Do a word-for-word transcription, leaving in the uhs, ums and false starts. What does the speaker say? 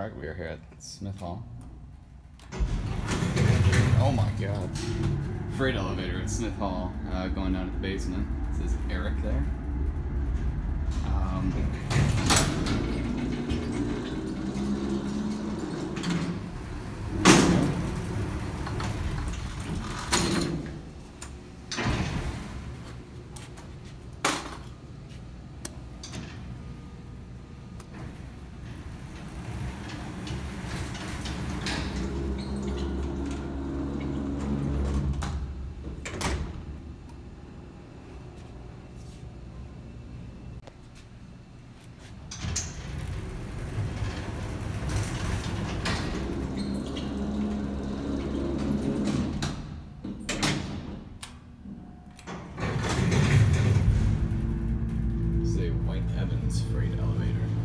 Alright, we are here at Smith Hall. Oh my god. Freight elevator at Smith Hall, uh, going down to the basement. This is Eric there. Um, Evans freight elevator.